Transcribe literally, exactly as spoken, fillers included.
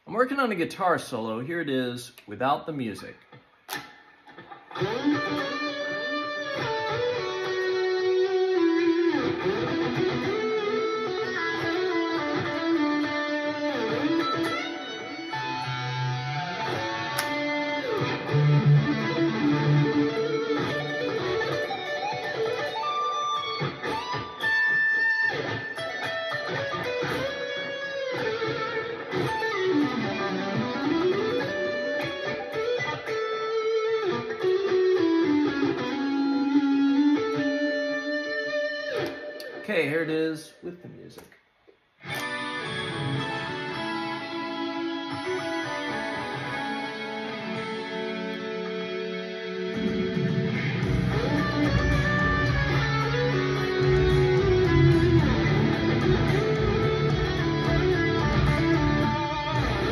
I'm working on a guitar solo. Here it is without the music. Okay, here it is with the music.